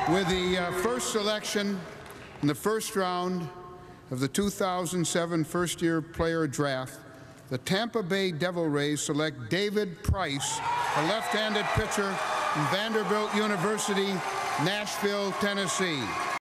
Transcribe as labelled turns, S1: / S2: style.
S1: With the first selection in the first round of the 2007 first-year player draft, the Tampa Bay Devil Rays select David Price, a left-handed pitcher from Vanderbilt University, Nashville, Tennessee.